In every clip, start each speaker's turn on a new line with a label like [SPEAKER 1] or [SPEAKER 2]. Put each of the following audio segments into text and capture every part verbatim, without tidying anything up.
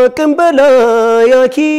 [SPEAKER 1] كم بلاياكي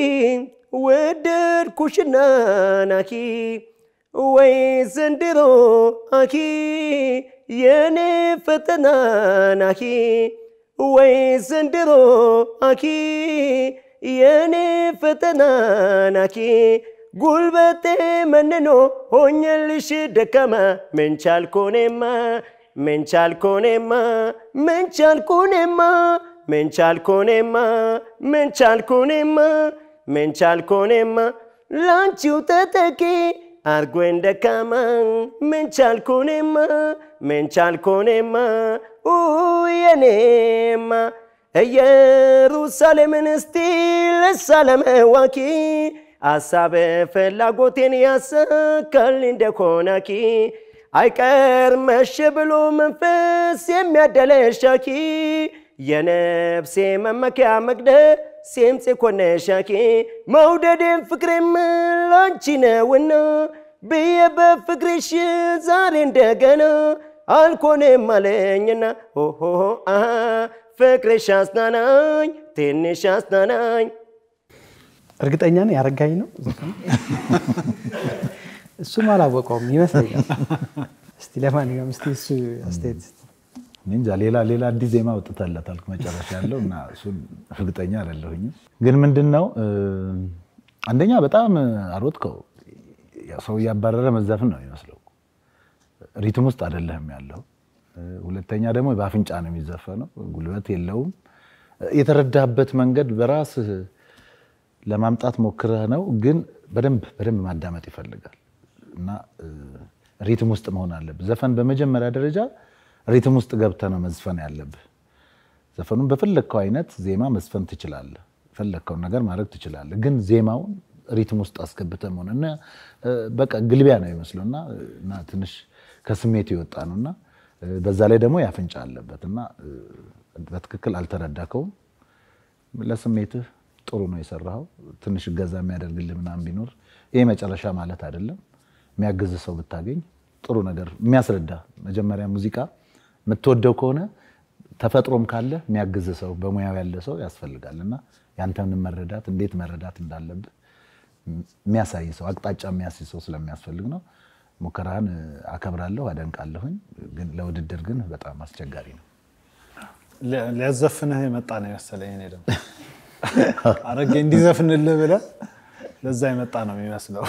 [SPEAKER 1] ودر كوشنا ناكي ويزندرو أكي يني فتنا ناكي ويزندرو أكي يني فتنا ناكي قلبتي مننو هونيلش دكما من شالكونيما من شالكونيما من شالكونيما من شالكونيما من شالكونيما من شالكونيما لانشيو تتكي أرجوين دكما من شالكونيما من شالكونيما وينيما يروسالم نستيل السلام واكي أصاب فلاغوتين ياسكال لندكوناكي أيكر مشبلو منفس يميادلشاكي ينفسي ممكا مقده سيمسي كونشاكي موددين فكري من لانشينا ونا بيب فكريش زارين دقنا الكوني مالينينا هو هو آه فكري شاسناناي تيني شاسناناي
[SPEAKER 2] እርግጠኛ ነኝ ያረጋኝ ነው እሱ ማላወቀውም ይመስለኛል እስቲ ለማንኛውም እስቲ እሱ አስተያየት
[SPEAKER 3] እንጃ ሌላ ሌላ አዲስ ዜማ ወጥታለታል ከመጨረሻ ያለውና እሱ እርግጠኛ አይደለሁኝ ግን ምንድነው አንደኛ በጣም አሮጥከው ሰው ያባረረ መዘፍን ነው ይመስለው ሪትም ውስጥ አይደለም ያለው ሁለተኛ ደግሞ በአፍንጫ ነው የሚዘፈነው ጉልበት የለውም የተረዳበት መንገድ በራስ ለማምጣት ሞክረህ ነው ግን በደንብ በደንብ ማዳመጥ ይፈልጋል እና ሪትም ውስጥ መሆን አለበት ዘፈን በመጀመሪያ ደረጃ ሪትም ውስጥ ገብተህ ነው መዝፈን ያለብህ ዘፈኑን በፈለከው አይነት ዜማ መስፈን ትችላለህ ፈለከው ነገር ማድረግ ትችላለህ ግን ዜማውን ሪትም ውስጥ አስገብተህ መሆንና በቃ ግልቢያ ነው ይመስለውና እና ትንሽ ከስሜት ይወጣ ነውና በዛ ላይ ደግሞ ያፍንጫ አለበትና በትክክል አልተረዳከውም ለስሜትህ ጥሩ ነው የሰራው ትንሽ ገዛ የሚያደርግልህ ምናምን ቢኖር ይሄ መጨረሻ ማለት አይደለም የሚያግዝ ሰው ብታገኝ ጥሩ ነገር የሚያስረዳ መጀመሪያ ሙዚቃ የምትወደው ከሆነ ተፈጥሮም ካለ የሚያግዝ ሰው በሙያው ያለ ሰው ያስፈልጋልና ያንተን መረዳት እንዴት መረዳት እንዳለብህ የሚያሳይ ሰው አቅጣጫ የሚያሳይ ሰው ስለሚያስፈልግ ነው ሙከራን አከብራለሁ አደንቃለሁኝ ግን ለውድድር ግን በጣም አስቸጋሪ ነው
[SPEAKER 4] ለያዘፍነህ የመጣ ነው ያሰለኝ እኔ ደግሞ አረገ እንዲዘፍንልህ ብለ ለዛ የመጣ ነው የሚመስለው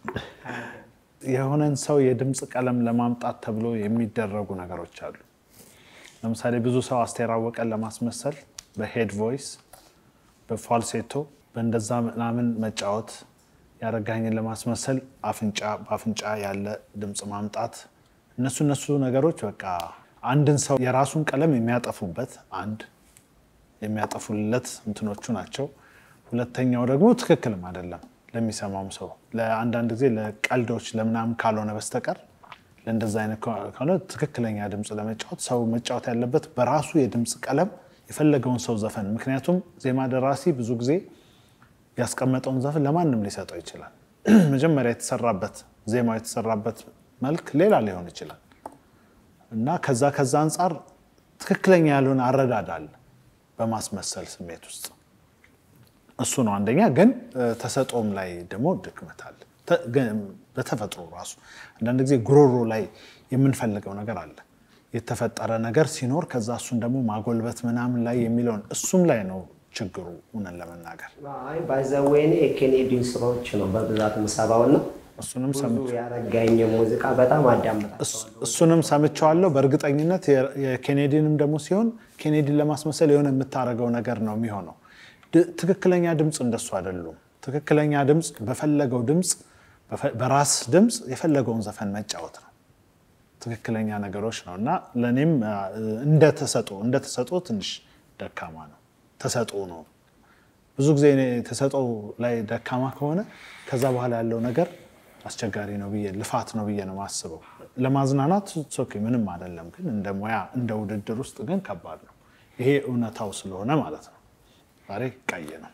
[SPEAKER 4] የሆነን ሰው የድምጽ ቀለም ለማምጣት ተብሎ የሚደረጉ ነገሮች አሉ ለምሳሌ ብዙ ሰው አስተራወቀን ለማስመሰል በሄድ ቮይስ በፋልሴቶ በእንደዛ ምናምን መጫወት ያረጋኝን ለማስመሰል አፍንጫ በአፍንጫ ያለ ድምጽ ማምጣት እነሱ እነሱ ነገሮች በቃ አንድን ሰው የራሱን ቀለም የሚያጠፉበት አንድ የሚያጠፉለት እንትኖቹ ናቸው ሁለተኛው ደግሞ ትክክልም አይደለም ለሚሰማው ሰው ለአንዳንድ ጊዜ ለቀልዶች ለምናም ካልሆነ በስተቀር ለእንደዛ አይነት ካለ ትክክለኛ ድምጽ ለመጫወት ሰው መጫወት ያለበት በራሱ የድምጽ ቀለም የፈለገውን ሰው ዘፈን ምክንያቱም ዜማ ደራሲ ብዙ ጊዜ ያስቀመጠውን ዘፈን ለማንም ሊሰጠው ይችላል መጀመሪያ የተሰራበት ዜማው የተሰራበት መልክ ሌላ ሊሆን ይችላል እና ከዛ ከዛ አንፃር ትክክለኛ ያልሆነ አረዳዳል በማስመሰል ስሜት ውስጥ እሱ ነው አንደኛ ግን ተሰጦም ላይ ደግሞ ድክመት አለ በተፈጥሮ ራሱ አንዳንድ ጊዜ ጉሮሮ ላይ የምንፈልገው ነገር አለ የተፈጠረ ነገር ሲኖር ከዛ እሱን ደግሞ ማጎልበት ምናምን ላይ የሚለው እሱም ላይ ነው ችግሩ ኡነን ለመናገር
[SPEAKER 1] አይ ባይዘዌን የኬኔዲን ስራዎች ነው በብዛት መሳባውና
[SPEAKER 4] እሱንም ሰምቼ
[SPEAKER 1] ያረጋኝ ሙዚቃ በጣም አዳምጣለሁ
[SPEAKER 4] እሱንም ሰምቻለሁ በእርግጠኝነት የኬኔዲንም ደግሞ ሲሆን ኬኔዲን ለማስመሰል የሆነ የምታረገው ነገር ነው የሚሆነው ትክክለኛ ድምጽ እንደሱ አይደለም ትክክለኛ ድምጽ በፈለገው ድምጽ በራስ ድምጽ የፈለገውን ዘፈን መጫወት ነው ትክክለኛ ነገሮች ነውና ለኔም እንደ ተሰጦ እንደ ተሰጦ ትንሽ ደካማ ነው ተሰጦ ነው ብዙ ጊዜ ተሰጦ ላይ ደካማ ከሆነ ከዛ በኋላ ያለው ነገር አስቸጋሪ ነው ብዬ ልፋት ነው ብዬ ነው ማስበው ለማዝናናት ሶኪ ምንም አይደለም ግን እንደ ሙያ እንደ ውድድር ውስጥ ግን ከባድ ነው ይሄ እውነታው ስለሆነ ማለት ነው ዛሬ ቀይ ነው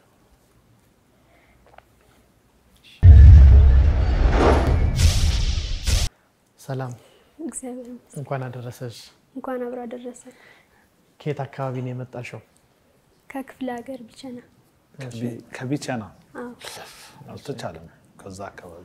[SPEAKER 2] ሰላም
[SPEAKER 5] እግዚአብሔር
[SPEAKER 2] እንኳን አደረሰሽ
[SPEAKER 5] እንኳን አብራ አደረሰ
[SPEAKER 2] ከየት አካባቢ ነው የመጣሽው
[SPEAKER 5] ከክፍለ ሀገር ቢቸና
[SPEAKER 4] ከቢቸና
[SPEAKER 5] አዎ
[SPEAKER 4] አልተቻለም ከዛ አካባቢ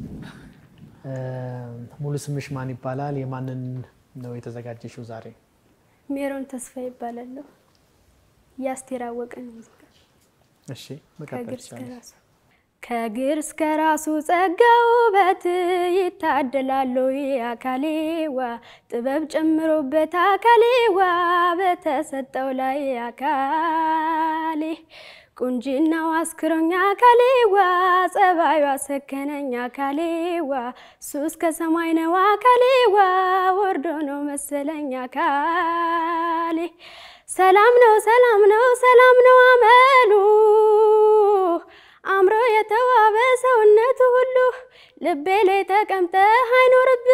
[SPEAKER 2] ሙሉ ስምሽ ማን ይባላል የማንን ነው የተዘጋጀሽው ዛሬ
[SPEAKER 5] ሜሮን ተስፋ ይባላል ያስቴር አወቀ ነው ሙዚቃ
[SPEAKER 2] እሺ መቀጠል ይችላል
[SPEAKER 5] ከግር እስከ ራሱ ጸጋው በት ይታደላሉ ያካሌዋ ጥበብ ጨምሮበት አካሌዋ በተሰጠው ላይ አካሌ ቁንጂናው አስክሮኛ አካሌዋ ጸባዩ አሰከነኛ አካሌዋ ሱስ ከሰማይ ነው አካሌዋ ወርዶ ነው መሰለኛ አካሌ ሰላም ነው ሰላም ነው ሰላም ነው አመሉ አምሮ የተዋበ ሰውነቱ ሁሉ ልቤ ላይ ተቀምጠ አይኖርብ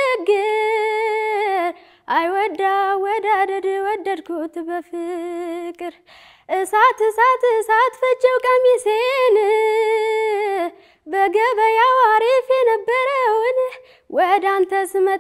[SPEAKER 5] ችግር አይወዳ ወዳደድ ወደድኩት በፍቅር እሳት እሳት እሳት ፈጀው ቀሚሴን በገበያው አሪፍ የነበረውን ወዳንተ ስመጣ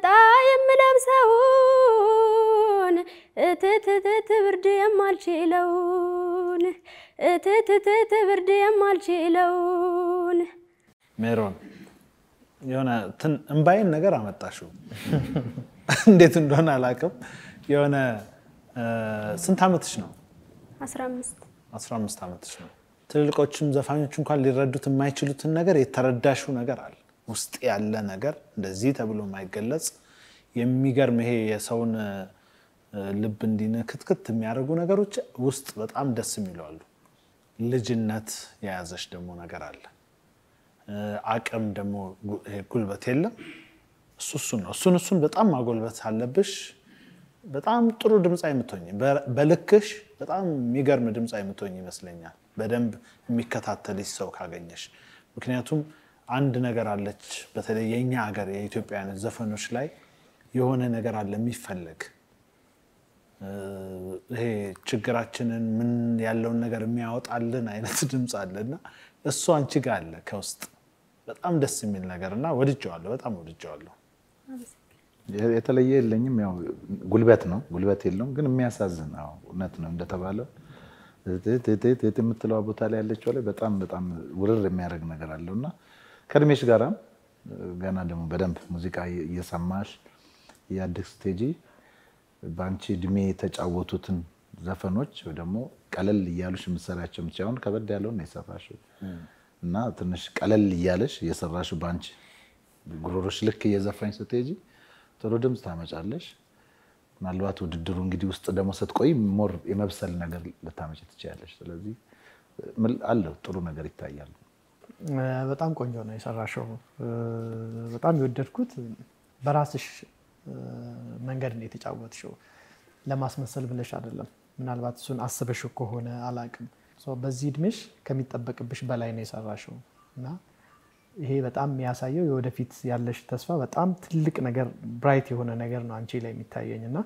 [SPEAKER 5] የምለብሰውን እትትት ብርድ የማልችለውን እትትት ብርድ የማልችለውን
[SPEAKER 4] ሜሮን የሆነ እንባይን ነገር አመጣሽው እንዴት እንደሆነ አላቀም የሆነ ስንት አመትሽ ነው
[SPEAKER 5] አስራ አምስት
[SPEAKER 4] አስራ አምስት አመትሽ ነው ትልልቆችም ዘፋኞች እንኳን ሊረዱት የማይችሉትን ነገር የተረዳሽው ነገር አለ ውስጥ ያለ ነገር እንደዚህ ተብሎ የማይገለጽ የሚገርም ይሄ የሰውን ልብ እንዲነክትክት የሚያደርጉ ነገሮች ውስጥ በጣም ደስ የሚሏሉ ልጅነት ያያዘሽ ደሞ ነገር አለ አቅም ደሞ ጉልበት የለም እሱ እሱ ነው እሱን እሱን በጣም ማጎልበት አለብሽ በጣም ጥሩ ድምጻይ የምትሆኚ በልክሽ በጣም የሚገርም ድምጻይ የምትሆኚ ይመስለኛል በደንብ የሚከታተልሽ ሰው ካገኘሽ ምክንያቱም አንድ ነገር አለች በተለይ የኛ ሀገር የኢትዮጵያን ዘፈኖች ላይ የሆነ ነገር አለ የሚፈልግ ይሄ ችግራችንን ምን ያለውን ነገር የሚያወጣልን አይነት ድምጽ አለና እሱ አንቺ ጋር አለ ከውስጥ በጣም ደስ የሚል ነገርና ወድጄዋለሁ በጣም ወድጄዋለሁ
[SPEAKER 3] የተለየ የለኝም ያው ጉልበት ነው ጉልበት የለውም ግን የሚያሳዝን ነው እውነት ነው እንደተባለው እቴ የምትለው ቦታ ላይ ያለችው ላይ በጣም በጣም ውርር የሚያደርግ ነገር አለውና ከድሜሽ ጋራም ገና ደግሞ በደንብ ሙዚቃ እየሰማሽ ያድክ ስቴጂ ባንቺ ድሜ ተጫወቱትን ዘፈኖች ወይ ደግሞ ቀለል ይያሉሽ ምሰራቸው ምቻውን ከበድ ያለው ነው የሰራሽው እና ትንሽ ቀለል ይያለሽ የሰራሽው ባንቺ ጉሮሮሽ ልክ እየዘፋኝ ስትሄጂ ጥሩ ድምጽ ታመጫለሽ ምናልባት ውድድሩ እንግዲህ ውስጥ ደግሞ ስትቆይ ሞር የመብሰል ነገር ልታመጪ ትችያለሽ ስለዚህ አለው ጥሩ ነገር ይታያል
[SPEAKER 2] በጣም ቆንጆ ነው የሰራሽው በጣም ይወደድኩት በራስሽ መንገድ ነው የተጫወትሽው ለማስመሰል ብለሽ አይደለም ምናልባት እሱን አስበሽ ከሆነ አላቅም ሶ በዚህ ድምሽ ከሚጠበቅብሽ በላይ ነው የሰራሽው እና ይሄ በጣም የሚያሳየው የወደፊት ያለሽ ተስፋ በጣም ትልቅ ነገር ብራይት የሆነ ነገር ነው አንቺ ላይ የሚታየኝና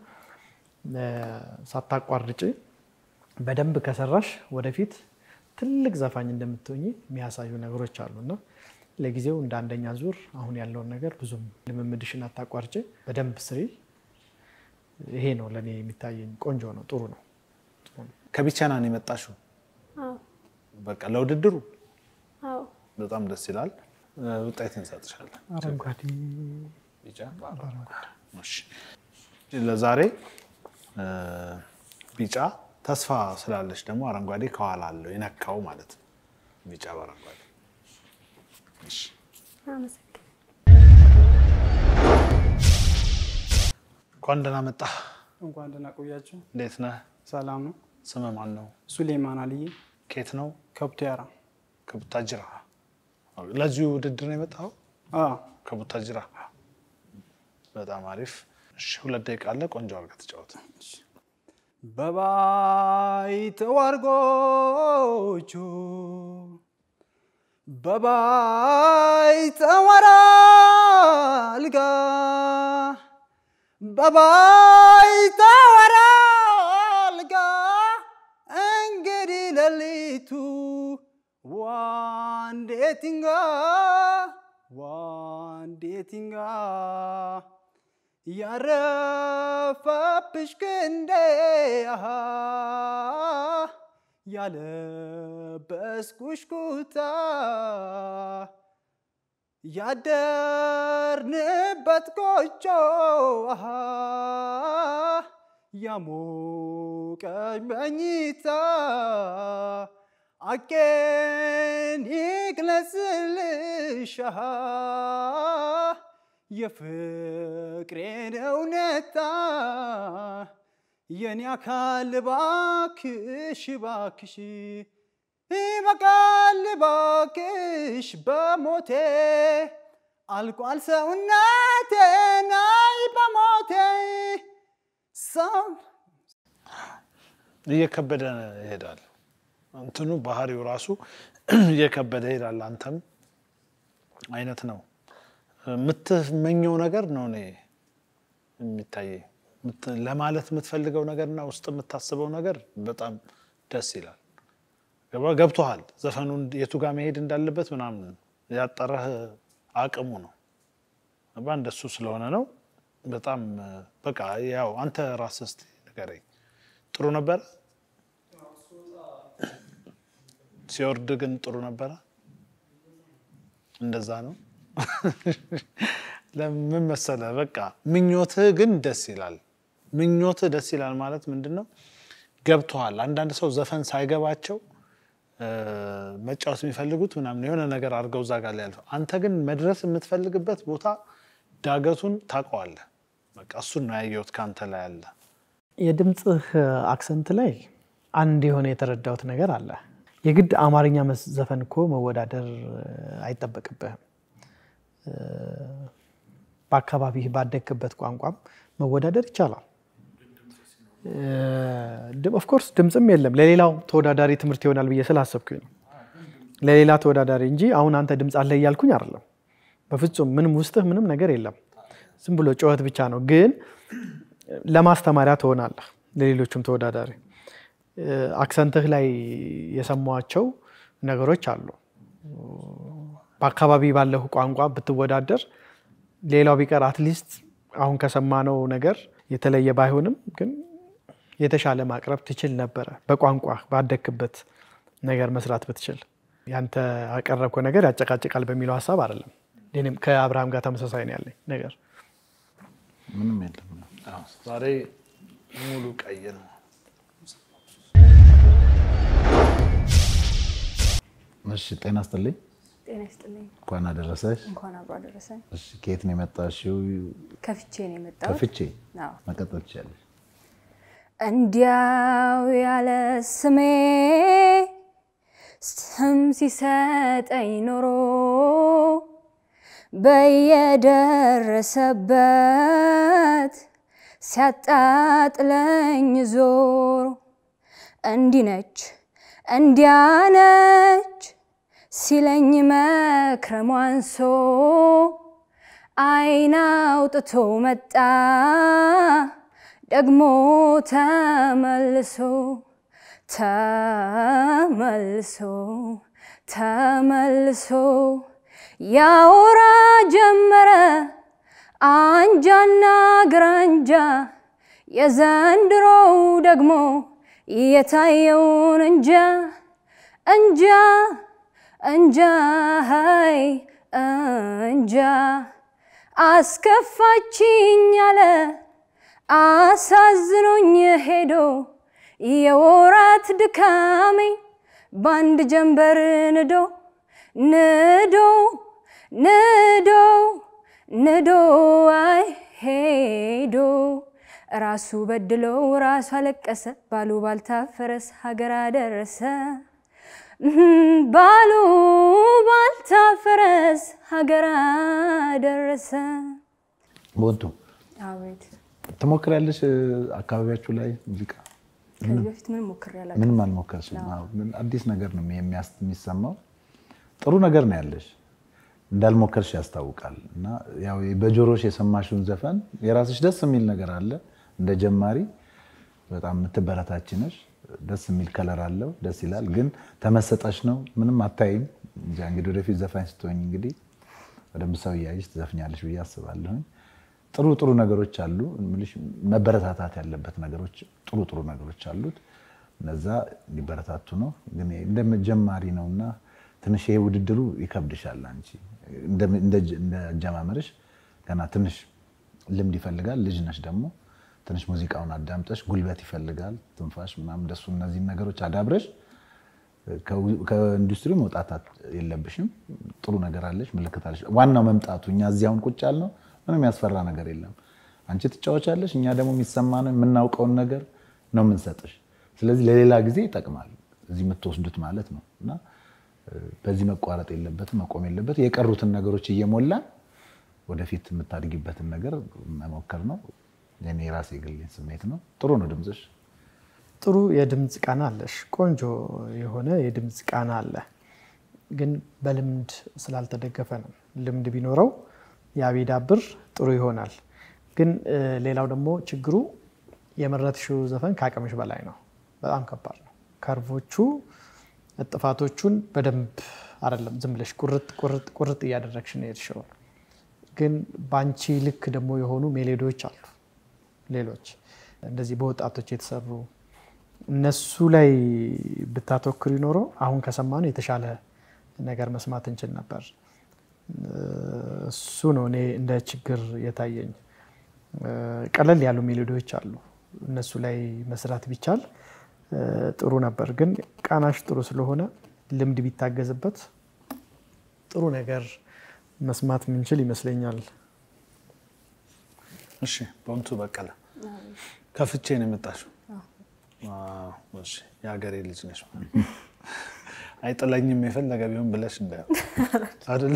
[SPEAKER 2] ሳታቋርጪ በደንብ ከሰራሽ ወደፊት ትልቅ ዘፋኝ እንደምትሆኚ የሚያሳዩ ነገሮች አሉና ለጊዜው እንደ አንደኛ ዙር አሁን ያለው ነገር ብዙም ልምምድሽን አታቋርጪ በደንብ ስሪ ይሄ ነው ለኔ የሚታየኝ ቆንጆ ነው ጥሩ ነው
[SPEAKER 4] ከቢቸና ነው የመጣሽው
[SPEAKER 5] አዎ
[SPEAKER 4] በቃ ለውድድሩ
[SPEAKER 5] አዎ
[SPEAKER 4] በጣም ደስ ይላል ውጤት እንሰጥሻለን
[SPEAKER 2] አረንጓዴ
[SPEAKER 4] ቢጫ አረንጓዴ እሺ ለዛሬ ቢጫ ተስፋ ስላለሽ ደግሞ አረንጓዴ ከኋላ አለው ይነካው ማለት ነው ቢጫ አረንጓዴ እሺ
[SPEAKER 5] አመሰግናለሁ
[SPEAKER 4] ቆንደና መጣ
[SPEAKER 6] እንኳን ደህና ቆያችሁ
[SPEAKER 4] እንዴት ነህ
[SPEAKER 6] ሰላም ነው
[SPEAKER 4] ስም ማን ነው
[SPEAKER 6] ሱሌማን አልይ
[SPEAKER 4] ከየት ነው
[SPEAKER 6] ከቡታጅራ
[SPEAKER 4] ከቡታጅራ ለዚሁ ውድድር ነው የመጣው
[SPEAKER 6] አዎ
[SPEAKER 4] ከቡታጅራ በጣም አሪፍ እሺ ሁለት ደቂቃ አለ ቆንጆ አድርገህ ተጫወት
[SPEAKER 6] በባይ ተዋርጎቹ በባይ ተወራልጋ በባይ ተወራልጋ እንግዲህ ለሊቱ ዋንዴቲንጋ ዋንዴቲንጋ ያረፈብሽ ክንዴ ያለበስኩሽ ኩታ ያደርንበት ጎጆ ያሞቀኝ መኝታ አቄን ይግለጽልሽ የፍቅሬን እውነታ የኔ አካል ባክሽ ባክሽ ይበቃል ባክሽ በሞቴ አልቋል ሰውነቴ ናይ በሞቴ ሰው
[SPEAKER 4] እየከበደ ይሄዳል እንትኑ ባህሪው ራሱ እየከበደ ይሄዳል አንተም አይነት ነው የምትመኘው ነገር ነው እኔ የሚታይ ለማለት የምትፈልገው ነገርና ውስጥ የምታስበው ነገር በጣም ደስ ይላል ገብቶሃል ዘፈኑን የቱ ጋር መሄድ እንዳለበት ምናምን ያጠረህ አቅሙ ነው ባንደሱ ስለሆነ ነው በጣም በቃ ያው አንተ ራስህ እስቲ ንገረኝ ጥሩ ነበር ሲወርድ ግን ጥሩ ነበር እንደዛ ነው ለምን መሰለ በቃ ምኞትህ ግን ደስ ይላል ምኞትህ ደስ ይላል ማለት ምንድነው ገብቶሃል አንዳንድ ሰው ዘፈን ሳይገባቸው መጫወት የሚፈልጉት ምናምን የሆነ ነገር አድርገው ዛጋ ላይ ያልፈው አንተ ግን መድረስ የምትፈልግበት ቦታ ዳገቱን ታውቀዋለህ በቃ እሱን ነው ያየሁት ካንተ ላይ አለ
[SPEAKER 2] የድምጽህ አክሰንት ላይ አንድ የሆነ የተረዳሁት ነገር አለ የግድ አማርኛ ዘፈን እኮ መወዳደር አይጠበቅብህም በአካባቢ ባደግበት ቋንቋም መወዳደር ይቻላል ኦፍ ኮርስ ድምጽም የለም ለሌላው ተወዳዳሪ ትምርት ይሆናል ብዬ ስላሰብኩኝ ነው ለሌላ ተወዳዳሪ እንጂ አሁን አንተ ድምጽ አለ ይያልኩኝ አይደለም በፍጹም ምንም ውስጥህ ምንም ነገር የለም ዝም ብሎ ጨዋታ ብቻ ነው ግን ለማስተማሪያ ትሆናለህ ለሌሎችም ተወዳዳሪ አክሰንትህ ላይ የሰማዋቸው ነገሮች አሉ በአካባቢ ባለው ቋንቋ ብትወዳደር ሌላው ቢቀር አትሊስት አሁን ከሰማነው ነገር የተለየ ባይሆንም ግን የተሻለ ማቅረብ ትችል ነበር በቋንቋ ባደክበት ነገር መስራት ብትችል ያንተ አቀረብከው ነገር ያጨቃጭቃል በሚለው ሐሳብ አይደለም ለኔም ከአብርሃም ጋር ተመሳሳይ ነው ያለኝ ነገር
[SPEAKER 3] ምንም የለም
[SPEAKER 4] አዎ ዛሬ ሙሉ ቀይ ነው
[SPEAKER 3] እሺ ጤና ይስጥልኝ
[SPEAKER 5] ጤና ይስጥልኝ
[SPEAKER 3] እንኳን አደረሰሽ
[SPEAKER 5] እንኳን አብሮ አደረሰን
[SPEAKER 3] እሺ ከየት ነው የመጣሽው
[SPEAKER 5] ከፍቼ ነው የመጣው
[SPEAKER 3] ከፍቼ
[SPEAKER 5] አዎ
[SPEAKER 3] መቀጠል ይችላል
[SPEAKER 5] እንዲያው ያለ ስሜ ስም ሲሰጠኝ ኖሮ በየደረሰበት ሲያጣጥለኝ ዞሮ እንዲነች እንዲያነች ሲለኝ መክረሟንሶ አይናውጥቶ መጣ ደግሞ ተመልሶ ተመልሶ ተመልሶ ያወራ ጀመረ አንጃና ግራንጃ የዘንድሮው ደግሞ የታየውን እንጃ እንጃ እንጃ ሃይ እንጃ አስከፋችኝ አለ አሳዝኖኝ ሄዶ የወራት ድካሜ ባንድ ጀንበር ንዶ ንዶ ንዶ ንዶ አይ ሄዶ ራሱ በድሎ ራሱ አለቀሰ ባሉ ባልታፈረስ ሀገር አደረሰ ባሉ ባልታፈረስ ሀገር አደረሰ
[SPEAKER 3] ቦንቱ
[SPEAKER 5] አቤት
[SPEAKER 3] ተሞክራለሽ አካባቢያችሁ ላይ ሙዚቃ
[SPEAKER 5] ከዚህ በፊት ምን ሞክር ያላችሁ
[SPEAKER 3] ምን ማን ሞከርሽ ምን አዲስ ነገር ነው የሚያስሚሰማው ጥሩ ነገር ነው ያለሽ እንዳልሞከርሽ ያስታውቃል እና ያው በጆሮሽ የሰማሽውን ዘፈን የራስሽ ደስ የሚል ነገር አለ እንደ ጀማሪ በጣም ምትበረታችነሽ ደስ የሚል ከለር አለው ደስ ይላል ግን ተመሰጠሽ ነው ምንም አታይም እንጂ እንግዲህ ወደፊት ዘፋኝ ስትሆኝ እንግዲህ ወደም ሰው ያይሽ ትዘፍኛለሽ ብዬ አስባለሁ ጥሩ ጥሩ ነገሮች አሉ ምልሽ መበረታታት ያለበት ነገሮች ጥሩ ጥሩ ነገሮች አሉት እነዛ ሊበረታቱ ነው። ግን እንደመጀማሪ ነውና ትንሽ ይሄ ውድድሩ ይከብድሻል። አንቺ እንደ እንደ አጀማመርሽ ገና ትንሽ ልምድ ይፈልጋል። ልጅ ነሽ ደግሞ ትንሽ ሙዚቃውን አዳምጠሽ ጉልበት ይፈልጋል፣ ትንፋሽ ምናምን ደሱ እነዚህ ነገሮች አዳብረሽ ከኢንዱስትሪ መውጣት የለብሽም። ጥሩ ነገር አለሽ፣ ምልክት አለሽ። ዋናው መምጣቱ እኛ እዚያውን ቁጭ ያልነው ምንም ያስፈራ ነገር የለም። አንቺ ትጫወቻለሽ፣ እኛ ደግሞ የሚሰማነው የምናውቀውን ነገር ነው የምንሰጥሽ። ስለዚህ ለሌላ ጊዜ ይጠቅማል እዚህ የምትወስዱት ማለት ነው። እና በዚህ መቋረጥ የለበትም፣ መቆም የለበትም። የቀሩትን ነገሮች እየሞላን ወደፊት የምታድጊበትን ነገር መሞከር ነው። የኔ ራሴ ግል ስሜት ነው። ጥሩ ነው ድምጽሽ።
[SPEAKER 2] ጥሩ የድምጽ ቃና አለሽ። ቆንጆ የሆነ የድምጽ ቃና አለ። ግን በልምድ ስላልተደገፈ ነው። ልምድ ቢኖረው ያቢዳብር ጥሩ ይሆናል። ግን ሌላው ደግሞ ችግሩ የመረጥሽው ዘፈን ከአቅምሽ በላይ ነው። በጣም ከባድ ነው። ከርቮቹ ጥፋቶቹን በደንብ አይደለም ዝም ብለሽ ቁርጥ ቁርጥ ቁርጥ እያደረግሽ ነው የሄድሽው። ግን ባንቺ ልክ ደግሞ የሆኑ ሜሎዲዎች አሉ ሌሎች እንደዚህ በወጣቶች የተሰሩ እነሱ ላይ ብታተኩሪ ኖሮ አሁን ከሰማነው የተሻለ ነገር መስማት እንችል ነበር። እሱ ነው እኔ እንደ ችግር የታየኝ። ቀለል ያሉ ሜሎዲዎች አሉ እነሱ ላይ መስራት ቢቻል ጥሩ ነበር። ግን ቃናሽ ጥሩ ስለሆነ ልምድ ቢታገዝበት ጥሩ ነገር መስማት ምንችል ይመስለኛል።
[SPEAKER 4] እሺ ቦንቱ በቀለ ከፍቼ ነው የመጣሽው? አዎ እሺ ያገሬ ልጅ ነሽ ማለት አይጥለኝም የፈለገ ቢሆን ብለሽ እንዳው አይደለ?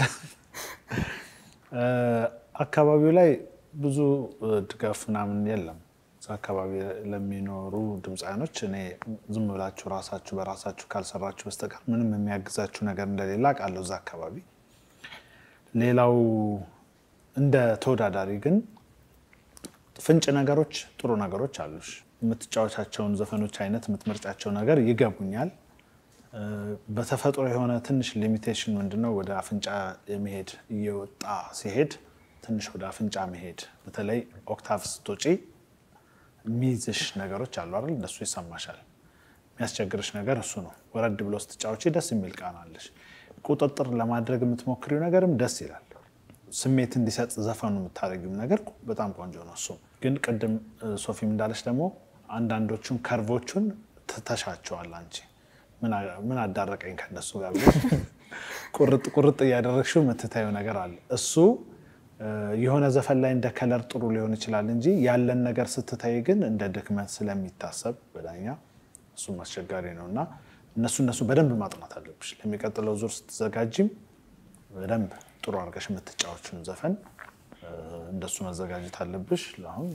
[SPEAKER 4] አካባቢው ላይ ብዙ ድጋፍ ምናምን የለም። አካባቢ ለሚኖሩ ድምጻኖች እኔ ዝም ብላችሁ ራሳችሁ በራሳችሁ ካልሰራችሁ በስተቀር ምንም የሚያግዛችሁ ነገር እንደሌላ ቃለው እዛ አካባቢ። ሌላው እንደ ተወዳዳሪ ግን ፍንጭ ነገሮች ጥሩ ነገሮች አሉሽ። የምትጫወቻቸውን ዘፈኖች አይነት የምትመርጫቸው ነገር ይገቡኛል። በተፈጥሮ የሆነ ትንሽ ሊሚቴሽን ምንድነው ወደ አፍንጫ የመሄድ እየወጣ ሲሄድ ትንሽ ወደ አፍንጫ መሄድ በተለይ ኦክታቭ ስትወጪ ሚዝሽ ነገሮች አሉ አይደል? እንደሱ ይሰማሻል። የሚያስቸግርሽ ነገር እሱ ነው። ወረድ ብሎ ስትጫወቺ ደስ የሚል ቃና አለሽ። ቁጥጥር ለማድረግ የምትሞክሪው ነገርም ደስ ይላል። ስሜት እንዲሰጥ ዘፈኑ የምታደርጊው ነገር በጣም ቆንጆ ነው። እሱ ግን ቅድም ሶፊም እንዳለሽ ደግሞ አንዳንዶቹን ከርቮቹን ተሻቸዋል። አንቺ ምን ምን አዳረቀኝ ከነሱ ጋር ቁርጥ ቁርጥ እያደረግሽው የምትታየው ነገር አለ። እሱ የሆነ ዘፈን ላይ እንደ ከለር ጥሩ ሊሆን ይችላል እንጂ ያለን ነገር ስትታይ ግን እንደ ድክመት ስለሚታሰብ በዳኛ እሱ ማስቸጋሪ ነውና እነሱ እነሱ በደንብ ማጥናት አለብሽ። ለሚቀጥለው ዙር ስትዘጋጂም በደንብ ጥሩ አድርገሽ የምትጫወቹን ዘፈን እንደሱ መዘጋጀት አለብሽ። ለአሁን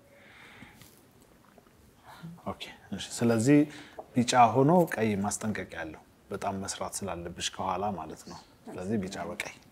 [SPEAKER 4] ኦኬ እሺ። ስለዚህ ቢጫ ሆኖ ቀይ ማስጠንቀቂያ ያለው በጣም መስራት ስላለብሽ ከኋላ ማለት ነው። ስለዚህ ቢጫ በቀይ